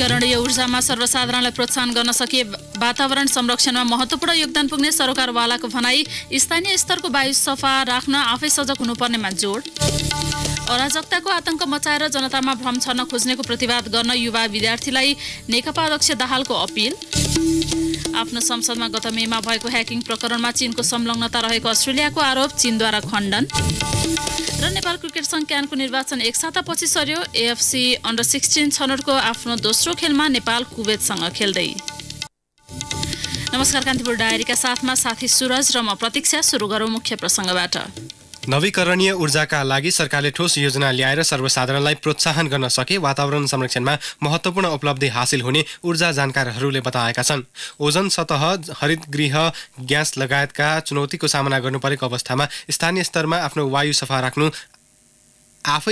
नवीकरणीय ऊर्जामा सर्वसाधारणलाई प्रोत्साहन गर्न सकिए वातावरण संरक्षणमा महत्त्वपूर्ण योगदान पुग्ने सरकारवालाको भनाई। स्थानीय स्तरको वायु सफा राख्न आफै सजग हुनुपर्नेमा जोड। अराजकताको आतंक मचाएर जनतामा भ्रम छर्न खोज्नेको प्रतिवाद गर्न युवा विद्यार्थीलाई नेकपा अध्यक्ष दाहालको अपील। आफ्नो संसदमा गत मेमा भएको ह्याकिङ प्रकरणमा चीनको संलग्नता रहेको अस्ट्रेलियाको आरोप चीनद्वारा खण्डन। र नेपाल क्रिकेट संघ क्यानको निर्वाचन एक सातापछि सर्यो। एएफसी अन्डर 16 छनौटको आफ्नो दोस्रो खेलमा नेपाल कुवेतसँग खेल्दै। नमस्कार, कान्तिपुर डायरीका साथमा साथी सुरज र म प्रतीक्षा। सुरु गरौँ मुख्य प्रसङ्गबाट। नवीकरणीय ऊर्जाका लागि सरकारले ठोस योजना ल्याएर सर्वसाधारणलाई प्रोत्साहन गर्न सके वातावरण संरक्षणमा महत्त्वपूर्ण उपलब्धि हासिल हुने ऊर्जा जानकारहरूले बताएका छन्। ओजन सतह, हरितगृह ग्यास लगायतका चुनौतीको सामना गर्नुपरेको अवस्थामा स्थानीय स्तरमा आफ्नो वायु सफा राख्नु आफ्नै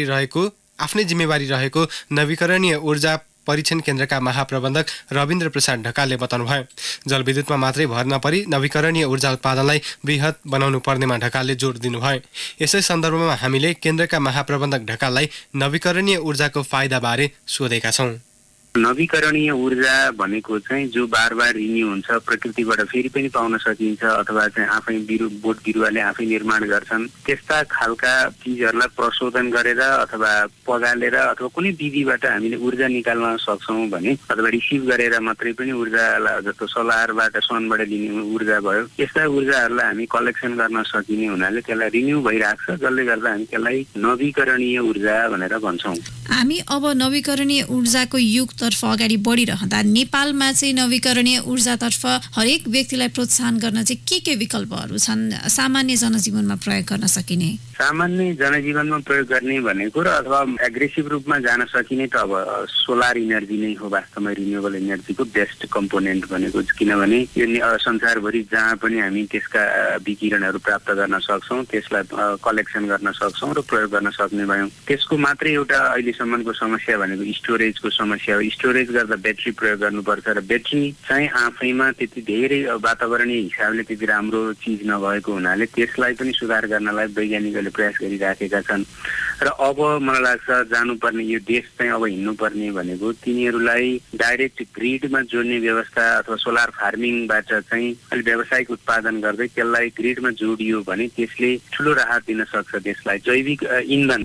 जिम्मेवारी रहेको नवीकरणीय ऊर्जा परीक्षण केन्द्रका महाप्रबन्धक रविन्द्र प्रसाद ढकालले बताउनुभयो। जलविद्युतमा मात्रै भर नपरी नवीकरणीय ऊर्जा उत्पादनलाई बृहत बनाउनु पर्नेमा ढकालले जोड दिनुभयो। यसै सन्दर्भमा हामीले केन्द्रका महाप्रबन्धक ढकाललाई नवीकरणीय ऊर्जाको फाइदाबारे सोधेका छौँ। नवीकरणीय ऊर्जा भनेको चाहिँ जो बार रिन्यू हुन्छ, प्रकृतिबाट फेरि पनि पाउन सकिन्छ अथवा चाहिँ आफै बोट बिरुवाले आफै निर्माण गर्छन्, त्यस्ता खालका चिजहरूलाई प्रशोधन गरेर अथवा पगालेर अथवा कुनै विधिबाट हामीले ऊर्जा निकाल्न सक्छौँ भने अथवा रिसिभ गरेर मात्रै पनि ऊर्जालाई, जस्तो सोलरबाट सनबाट लिने ऊर्जा भयो, यस्ता ऊर्जाहरूलाई हामी कलेक्सन गर्न सकिने हुनाले त्यसलाई रिन्यू भइरहेको छ, जसले गर्दा हामी त्यसलाई नवीकरणीय ऊर्जा भनेर भन्छौँ। हामी अब नवीकरणीय ऊर्जाको युगतर्फ अगाडि बढिरहँदा नेपालमा चाहिँ नवीकरणीय ऊर्जातर्फ हरेक व्यक्तिलाई प्रोत्साहन गर्न चाहिँ के विकल्पहरू छन् सामान्य जनजीवनमा प्रयोग गर्न सकिने? सामान्य जनजीवनमा प्रयोग गर्ने भनेको र अथवा एग्रेसिभ रूपमा जान सकिने त अब सोलर इनर्जी नै हो वास्तवमा रिन्युएबल इनर्जीको बेस्ट कम्पोनेन्ट भनेको, किनभने यो संसारभरि जहाँ पनि हामी त्यसका विकिरणहरू प्राप्त गर्न सक्छौँ, त्यसलाई कलेक्सन गर्न सक्छौँ र प्रयोग गर्न सक्ने भयौँ। त्यसको मात्रै एउटा अहिलेसम्मको समस्या भनेको स्टोरेजको समस्या हो। स्टोरेज गर्दा ब्याट्री प्रयोग गर्नुपर्छ र ब्याट्री चाहिँ आफैमा त्यति धेरै वातावरणीय हिसाबले त्यति राम्रो चिज नभएको हुनाले त्यसलाई पनि सुधार गर्नलाई वैज्ञानिकहरूले प्रयास गरिराखेका छन्। र अब मलाई लाग्छ जानुपर्ने यो देश चाहिँ अब हिँड्नुपर्ने भनेको तिनीहरूलाई डाइरेक्ट ग्रिडमा जोड्ने व्यवस्था अथवा सोलर फार्मिङबाट चाहिँ अलि व्यावसायिक उत्पादन गर्दै त्यसलाई ग्रिडमा जोडियो भने त्यसले ठुलो राहत दिन सक्छ देशलाई। जैविक इन्धन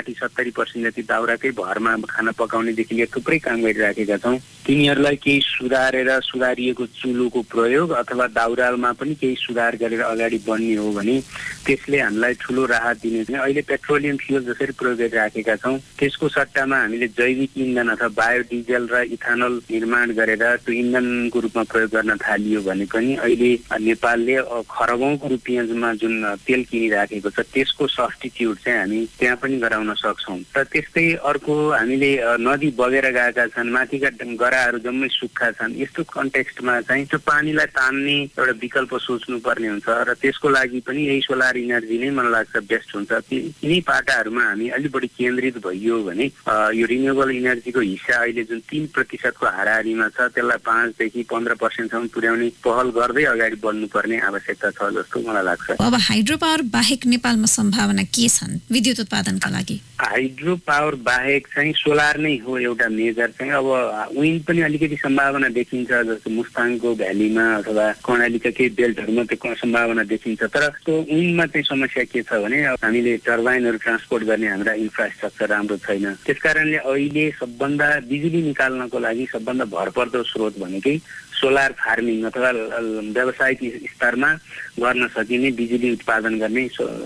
60-70% जति दाउराकै भरमा खाना पकाउनेदेखि लिएर थुप्रै काम गरिराखेका छौँ। तिनीहरूलाई केही सुधारिएको चुलोको प्रयोग अथवा दाउरामा पनि केही सुधार गरेर अगाडि बढ्ने हो भने त्यसले हामीलाई ठुलो राहत दिने। अहिले पेट्रोलियम फ्युल जसरी प्रयोग गरिराखेका छौँ त्यसको सट्टामा हामीले जैविक इन्धन अथवा बायोडिजल र इथानल निर्माण गरेर त्यो इन्धनको रूपमा प्रयोग गर्न थालियो भने पनि अहिले नेपालले खरबौँको रुपियाँमा जुन तेल किनिराखेको छ त्यसको सब्स्टिट्युट चाहिँ हामी त्यहाँ पनि गराउन सक्छौँ। र त्यस्तै अर्को हामीले नदी बगेर गएका छन्, माथिका गराहरू जम्मै सुक्खा छन्, यस्तो कन्टेक्स्टमा चाहिँ त्यो पानीलाई तान्ने एउटा विकल्प सोच्नुपर्ने हुन्छ र त्यसको लागि पनि यही सोलर इनर्जी नै मलाई लाग्छ बेस्ट हुन्छ। यिनै पाटाहरूमा हामी अलिक बढी केन्द्रित भइयो भने यो रिन्युएबल इनर्जीको हिस्सा अहिले जुन 3% हाराहारीमा छ त्यसलाई 5 देखि 15% पुर्याउने पहल गर्दै अगाडि बढ्नुपर्ने आवश्यकता छ जस्तो मलाई लाग्छ। अब हाइड्रो पावर बाहेक नेपालमा सम्भावना के छन् विद्युत उत्पादनका लागि? हाइड्रो पावर बाहेक चाहिँ सोलर नै हो एउटा मेजर चाहिँ। अब विन्ड पनि अलिकति सम्भावना देखिन्छ, जस्तो मुस्ताङको भ्यालीमा अथवा कर्णालीका केही बेल्टहरूमा त्यो सम्भावना देखिन्छ। तर त्यो विन्डमा चाहिँ समस्या के छ भने हामीले टर्बाइनहरू ट्रान्सपोर्ट गर्ने हाम्रा इन्फ्रास्ट्रक्चर राम्रो छैन। त्यसकारणले अहिले सबभन्दा बिजुली निकाल्नको लागि सबभन्दा भरपर्दो स्रोत भनेकै सोलर फार्मिङ अथवा व्यावसायिक स्तरमा गर्न सकिने बिजुली उत्पादन गर्ने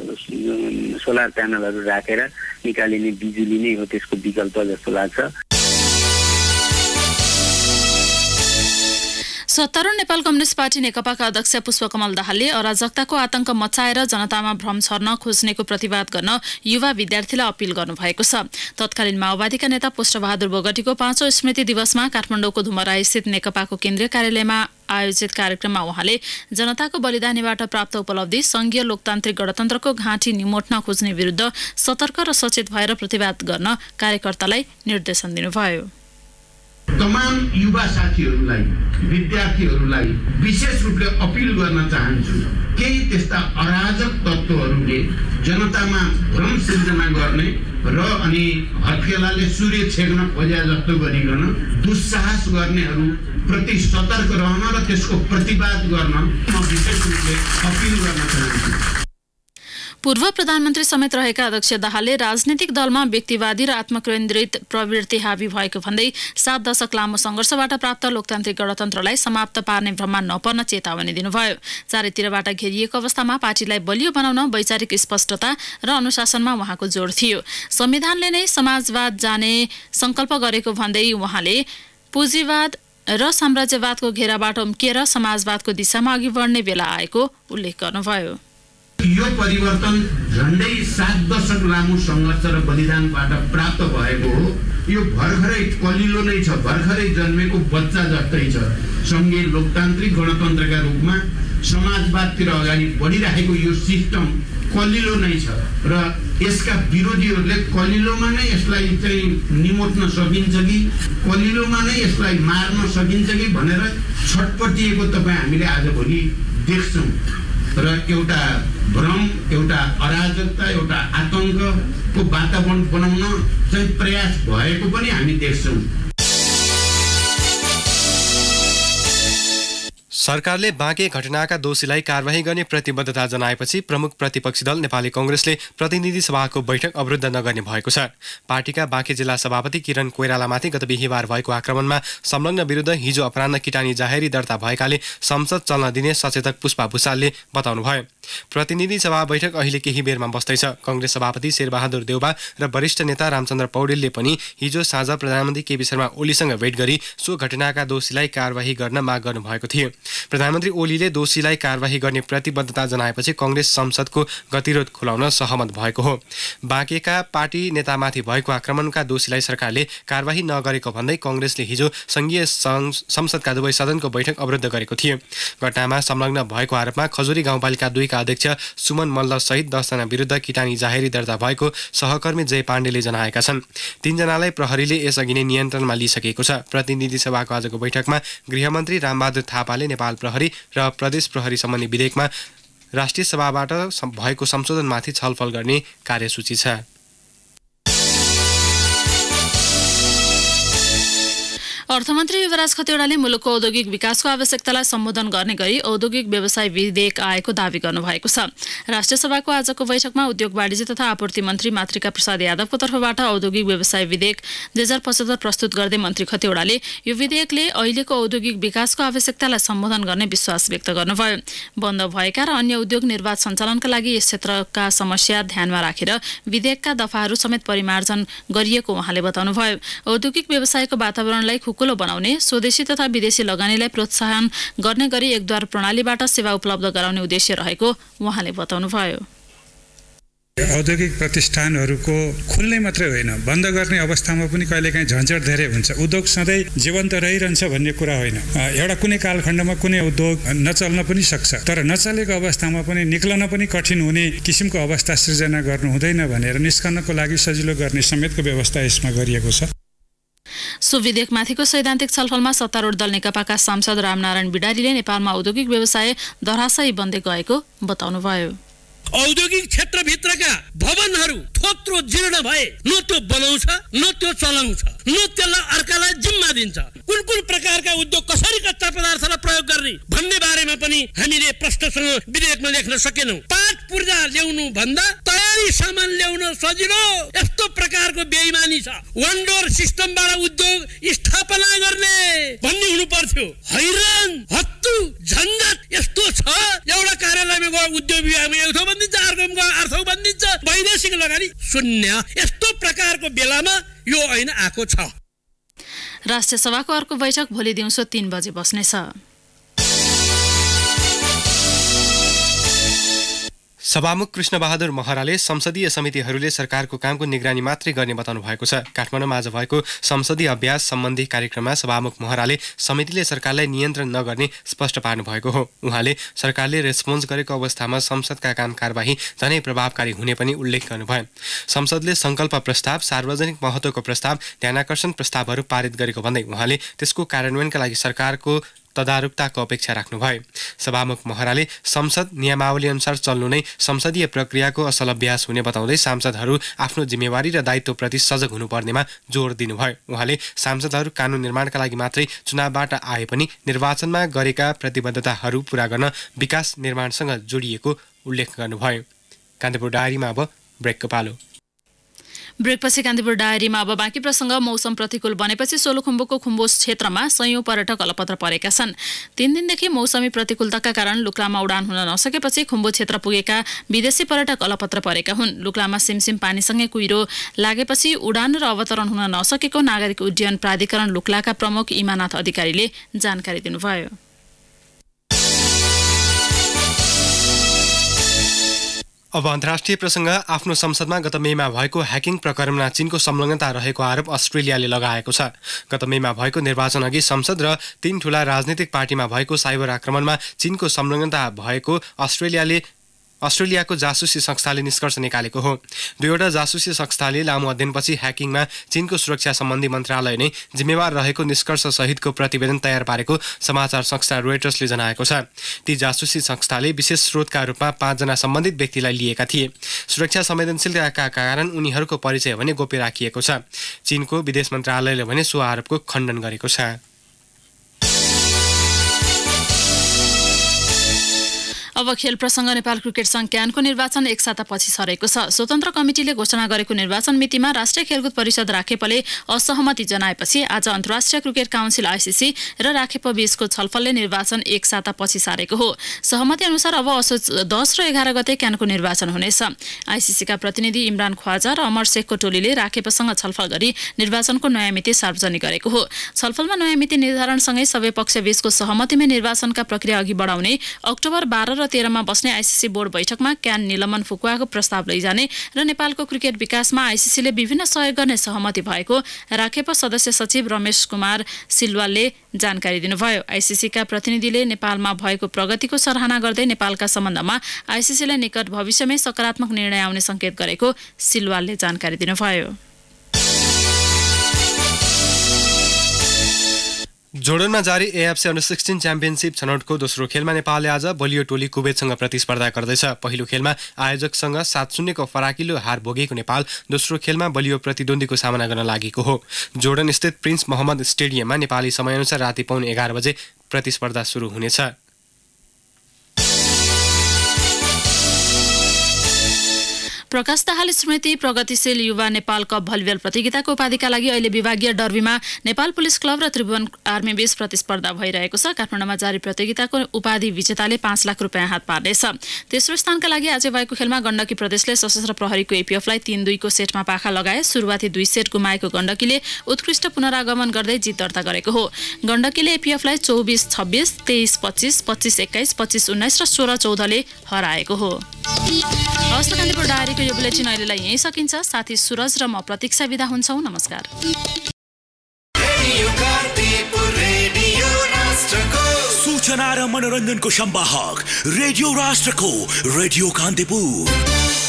सोलर प्यानलहरू राखेर निकालिने बिजुली नै हो त्यसको विकल्प जस्तो लाग्छ। सत्तारूढ नेपाल कम्युनिस्ट पार्टी नेकपाका अध्यक्ष पुष्पकमल दाहालले अराजकताको आतंक मचाएर जनतामा भ्रम छर्न खोज्नेको प्रतिवाद गर्न युवा विद्यार्थीलाई अपील गर्नुभएको छ। तत्कालीन माओवादीका नेता पुष्पबहादुर बोगटीको 5औं स्मृति दिवसमा काठमाडौँको धुमराई स्थित नेकपाको केन्द्रीय कार्यालयमा आयोजित कार्यक्रममा उहाँले जनताको बलिदानीबाट प्राप्त उपलब्धि, संघीय लोकतान्त्रिक गणतन्त्रको घाँटी निमोट्न खोज्ने विरुद्ध सतर्क र सचेत भएर प्रतिवाद गर्न कार्यकर्तालाई निर्देशन दिनुभयो। तमाम युवा साथीहरूलाई विद्यार्थीहरूलाई विशेष रूपले अपिल गर्न चाहन्छु केही त्यस्ता अराजक तत्त्वहरूले जनतामा भ्रम सिर्जना गर्ने र अनि हत्केलाले सूर्य छेक्न खोज्या जस्तो गरिकन दुस्साहस गर्नेहरू प्रति सतर्क रहन र त्यसको प्रतिवाद गर्न म विशेष रूपले अपिल गर्न चाहन्छु। पूर्व प्रधानमन्त्री समेत रहेका अध्यक्ष दाहालले राजनीतिक दलमा व्यक्तिवादी र आत्मकेन्द्रित प्रवृत्ति हावी भएको भन्दै 7 दशक लामो सङ्घर्षबाट प्राप्त लोकतान्त्रिक गणतन्त्रलाई समाप्त पार्ने भ्रममा नपर्न चेतावनी दिनुभयो। चारैतिरबाट घेरिएको अवस्थामा पार्टीलाई बलियो बनाउन वैचारिक स्पष्टता र अनुशासनमा उहाँको जोड थियो। संविधानले नै समाजवाद जाने संकल्प गरेको भन्दै उहाँले पुँजीवाद र साम्राज्यवादको घेराबाट उम्किएर समाजवादको दिशामा अघि बढ्ने बेला आएको उल्लेख गर्नुभयो। यो परिवर्तन झन्डै 7 दशक लामो सङ्घर्ष र बलिदानबाट प्राप्त भएको हो। यो भर्खरै कलिलो नै छ, भर्खरै जन्मेको बच्चा जस्तै छ। सङ्घीय लोकतान्त्रिक गणतन्त्रका रूपमा समाजवादतिर अगाडि बढिरहेको यो सिस्टम कलिलो नै छ र यसका विरोधीहरूले कलिलोमा नै यसलाई चाहिँ निमोट्न सकिन्छ कि कलिलोमा नै यसलाई मार्न सकिन्छ कि भनेर छटपटिएको तपाईँ हामीले आजभोलि देख्छौँ र एउटा भ्रम, एउटा अराजकता, एउटा आतंकको वातावरण बनाउन चाहिँ प्रयास भएको पनि हामी देख्छौँ। सरकारले बाँके घटनाका दोषीलाई कारबाही गर्ने प्रतिबद्धता जनाएपछि प्रमुख प्रतिपक्षी दल नेपाली कांग्रेसले प्रतिनिधि सभाको बैठक अवरुद्ध नगर्ने भएको छ। पार्टीका बाँके जिल्ला सभापति किरण कोइरालामाथि गत बिहीबार भएको आक्रमणमा संलग्न विरुद्ध हिजो अपराह्न किटानी जाहेरी दर्ता भएकाले संसद चल्न दिने सचेतक पुष्पा भुसालले बताउनुभयो। प्रतिनिधि सभा बैठक अहिले केही बेरमा बस्दैछ। कांग्रेस सभापति शेरबहादुर देउबा र वरिष्ठ नेता रामचन्द्र पौडेलले पनि हिजो साँझ प्रधानमन्त्री केपी शर्मा ओलीसँग भेट गरी सो घटनाका दोषीलाई कारबाही गर्न माग गर्नुभएको थियो। प्रधानमन्त्री ओलीले दोषीलाई कारबाही गर्ने प्रतिबद्धता जनाएपछि कांग्रेस संसदको गतिरोध खुलाउन सहमत भएको हो। बाँकेका पार्टी नेतामाथि भएको आक्रमणका दोषीलाई सरकारले कारबाही नगरेको भन्दै कांग्रेसले हिजो संघीय संसदका दुवै सदनको बैठक अवरुद्ध गरेको थियो। घटनामा संलग्न भएको आरोपमा खजुरी गाउँपालिका 2 का अध्यक्ष सुमन मल्ल सहित 10 जना विरुद्ध किटानी जाहेरी दर्ता भएको सहकर्मी जय पाण्डेले जनाएका छन्। 3 जनालाई प्रहरीले यसअघि नै नियन्त्रणमा लिइसकेको छ। प्रतिनिधि सभाको आजको बैठकमा गृहमन्त्री रामबहादुर थापाले नेपाल प्रहरी र प्रदेश प्रहरी सम्बन्धी विधेयकमा राष्ट्रिय सभाबाट भएको संशोधनमाथि छलफल गर्ने कार्यसूची छ। अर्थमन्त्री युवराज खतिवड़ाले मुलुकको औद्योगिक विकासको आवश्यकतालाई सम्बोधन गर्ने गरी औद्योगिक व्यवसाय विधेयक आएको दावी गर्नुभएको छ। राष्ट्रिय सभाको आजको बैठकमा उद्योग वाणिज्य तथा आपूर्ति मन्त्री मातृका प्रसाद यादवको तर्फबाट औद्योगिक व्यवसाय विधेयक 2075 प्रस्तुत गर्दै मन्त्री खतिवड़ाले यो विधेयकले अहिलेको औद्योगिक विकासको आवश्यकतालाई सम्बोधन गर्ने विश्वास व्यक्त गर्नुभयो। बन्द भएका र अन्य उद्योग निर्वाध सञ्चालनका लागि यस क्षेत्रका समस्या ध्यानमा राखेर विधेयकका दफाहरू समेत परिमार्जन गरिएको उहाँले बताउनुभयो। औद्योगिक व्यवसायको वातावरणलाई खुकुलो बनाउने, स्वदेशी तथा विदेशी लगानीलाई प्रोत्साहन गर्ने गरी एकद्वार प्रणालीबाट सेवा उपलब्ध गराउने उद्देश्य रहेको उहाँले बताउनुभयो। औद्योगिक प्रतिष्ठानहरूको खुल्ने मात्रै होइन, बन्द गर्ने अवस्थामा पनि कहिलेकाहीँ झन्झट धेरै हुन्छ। उद्योग सधैँ जीवन्त रहिरहन्छ भन्ने कुरा होइन। एउटा कुनै कालखण्डमा कुनै उद्योग नचल्न पनि सक्छ, तर नचलेको अवस्थामा पनि निक्लन पनि कठिन हुने किसिमको अवस्था सृजना गर्नु हुँदैन भनेर निस्कनको लागि सजिलो गर्ने समेतको व्यवस्था यसमा गरिएको छ। सो विधेयकमाथिको सैद्धान्तिक छलफलमा सत्तारूढ दल नेकपाका सांसद रामनारायण बिडारीले नेपालमा औद्योगिक व्यवसाय धराशायी बन्दै गएको बताउनुभयो। औद्योगिक क्षेत्रभित्रका भवनहरू थोत्रो जीर्ण भए न त्यो बनाउँछ न त्यो चलाउँछ न त्यसलाई अर्कालाई जिम्मा दिन्छ। कुन कुन प्रकारका उद्योग कसरी कच्चा पदार्थलाई प्रयोग गर्ने भन्ने बारेमा पनि हामीले प्रश्नसँग विधेयकमा लेख्न सकेनौं। पाँच पूर्जा ल्याउनु भन्दा तयारी सामान ल्याउन सजिलो, यस्तो प्रकारको बेइमानी छ। वन डोर सिस्टमबाट उद्योग स्थापना गर्ने भन्ने हुनु पर्थ्यो। हैरान हत्तु झन्झट यस्तो छ। एउटा कार्यालयमा गयो उद्योग विभागमा एक ठाउँ बन्दिन्छ, अर्कोमा गयो अर्को बन्दिन्छ, वैदेशिक लगानी शून्य। यस्तो प्रकारको बेलामा यो ऐन आएको छ। राष्ट्रिय सभाको अर्को बैठक भोलि दिउँसो 3 बजे बस्नेछ। सभामुख कृष्णबहादुर महराले संसदीय समितिहरूले सरकारको कामको निगरानी मात्रै गर्ने बताउनु भएको छ। काठमाडौँमा आज भएको संसदीय अभ्यास सम्बन्धी कार्यक्रममा सभामुख महराले समितिले सरकारलाई नियन्त्रण नगर्ने स्पष्ट पार्नु भएको हो। उहाँले सरकारले रेस्पोन्स गरेको अवस्थामा संसदका काम कारबाही झनै प्रभावकारी हुने पनि उल्लेख गर्नुभयो। संसदले संकल्प प्रस्ताव, सार्वजनिक महत्त्वको प्रस्ताव, ध्यानाकर्षण प्रस्तावहरू पारित गरेको भन्दै उहाँले त्यसको कार्यान्वयनका लागि सरकारको तदारुकताको अपेक्षा राख्नुभयो। सभामुख महराले संसद नियमावली अनुसार चल्नु नै संसदीय प्रक्रियाको असल अभ्यास हुने बताउँदै सांसदहरू आफ्नो जिम्मेवारी र दायित्वप्रति सजग हुनुपर्नेमा जोड दिनुभयो। उहाँले सांसदहरू कानुन निर्माणका लागि मात्रै चुनावबाट आए पनि निर्वाचनमा गरेका प्रतिबद्धताहरू पूरा गर्न विकास निर्माणसँग जोडिएको उल्लेख गर्नुभयो। कान्तिपुर डायरीमा अब ब्रेकको पालो। ब्रेकपछि कान्तिपुर डायरीमा अब बाँकी प्रसङ्ग। मौसम प्रतिकूल बनेपछि सोलुखुम्बुको खुम्बु क्षेत्रमा सयौं पर्यटक अलपत्र परेका छन्। 3 दिनदेखि मौसमी प्रतिकूलताका कारण लुक्लामा उडान हुन नसकेपछि खुम्बु क्षेत्र पुगेका विदेशी पर्यटक अलपत्र परेका हुन्। लुक्लामा सिमसिम पानीसँगै कुहिरो लागेपछि उडान र अवतरण हुन नसकेको नागरिक उड्डयन प्राधिकरण लुक्लाका प्रमुख इमानाथ अधिकारीले जानकारी दिनुभयो। अब अन्तर्राष्ट्रिय प्रसङ्ग। आफ्नो संसदमा गत मेमा भएको ह्याकिङ प्रकरणमा चीनको संलग्नता रहेको आरोप अस्ट्रेलियाले लगाएको छ। गत मेमा भएको निर्वाचनअघि संसद र 3 ठूला राजनीतिक पार्टीमा भएको साइबर आक्रमणमा चीनको संलग्नता भएको अस्ट्रेलियाको जासुसी संस्थाले निष्कर्ष निकालेको हो। 2वटा जासुसी संस्थाले लामो अध्ययनपछि ह्याकिङमा चीनको सुरक्षा सम्बन्धी मन्त्रालय नै जिम्मेवार रहेको निष्कर्ष सहितको प्रतिवेदन तयार पारेको समाचार संस्था रोयटर्सले जनाएको छ। ती जासुसी संस्थाले विशेष स्रोतका रूपमा 5 जना सम्बन्धित व्यक्तिलाई लिएका थिए। सुरक्षा संवेदनशीलताका कारण उनीहरूको परिचय भने गोप्य राखिएको छ। चीनको विदेश मन्त्रालयले भने सो आरोपको खण्डन गरेको छ। अब खेल प्रसङ्ग। नेपाल क्रिकेट संघ क्यानको निर्वाचन एक सातापछि सरेको छ। स्वतन्त्र कमिटीले घोषणा गरेको निर्वाचन मितिमा राष्ट्रिय खेलकुद परिषद राखेपले असहमति जनाएपछि आज अन्तर्राष्ट्रिय क्रिकेट काउन्सिल आइसिसी र राखेप बीचको छलफलले निर्वाचन एक सातापछि सारेको हो। सहमति अनुसार अब असोज 10 र 11 गते क्यानको निर्वाचन हुनेछ। आइसिसीका प्रतिनिधि इमरान ख्वाजा र अमर शेखको टोलीले राखेपसँग छलफल गरी निर्वाचनको नयाँ मिति सार्वजनिक गरेको हो। छलफलमा नयाँ मिति निर्धारणसँगै सबै पक्षबीचको सहमतिमा निर्वाचनका प्रक्रिया अघि बढाउने, अक्टोबर 12 र 13 मा बस्ने आइसिसी बोर्ड बैठकमा क्यान निलम्बन फुकुवाको प्रस्ताव लैजाने र नेपालको क्रिकेट विकासमा आइसिसीले विभिन्न सहयोग गर्ने सहमति भएको राखेप सदस्य सचिव रमेश कुमार सिलवालले जानकारी दिनुभयो। आइसिसीका प्रतिनिधिले नेपालमा भएको प्रगतिको सराहना गर्दै नेपालका सम्बन्धमा आइसिसीलाई निकट भविष्यमै सकारात्मक निर्णय आउने संकेत गरेको सिलवालले जानकारी दिनुभयो। जोर्डनमा जारी एएफसी अन्डर 16 च्याम्पियनसिप छनौटको दोस्रो खेलमा नेपालले आज बलियो टोली कुवेतसँग प्रतिस्पर्धा गर्दैछ। पहिलो खेलमा आयोजकसँग 7-0 को फराकिलो हार भोगेको नेपाल दोस्रो खेलमा बलियो प्रतिद्वन्दीको सामना गर्न लागेको हो। जोर्डन स्थित प्रिन्स मोहम्मद स्टेडियममा नेपाली समयअनुसार राति 11:15 बजे प्रतिस्पर्धा सुरु हुनेछ। प्रकाश दाहाल स्मृति प्रगतिशील युवा नेपाल कप भलिबल प्रतियोगिताको उपाधिका लागि अहिले विभागीय डर्बीमा नेपाल पुलिस क्लब र त्रिभुवन आर्मी बीच प्रतिस्पर्धा भइरहेको छ। काठमाडौँमा जारी प्रतियोगिताको उपाधि विजेताले 5 लाख रुपियाँ हात पार्नेछ। तेस्रो स्थानका लागि आज भएको खेलमा गण्डकी प्रदेशले सशस्त्र प्रहरीको एपीएफलाई 3-2 को सेटमा पाखा लगाए। सुरुवाती 2 सेट गुमाएको गण्डकीले उत्कृष्ट पुनरागमन गर्दै जित दर्ता गरेको हो। गण्डकीले एपीएफलाई 24-26, 23-25, 25-21, 25-19 र 16-14 ले हराएको हो। हवस्, कान्तिपुर डायरीको यो बुलेटिन अहिलेलाई यहीँ सकिन्छ। साथी सुरज र म प्रतीक्षा बिदा हुन्छौँ। नमस्कार। सूचना र मनोरञ्जनको संवाहक रेडियो राष्ट्रको रेडियो कान्तिपुर।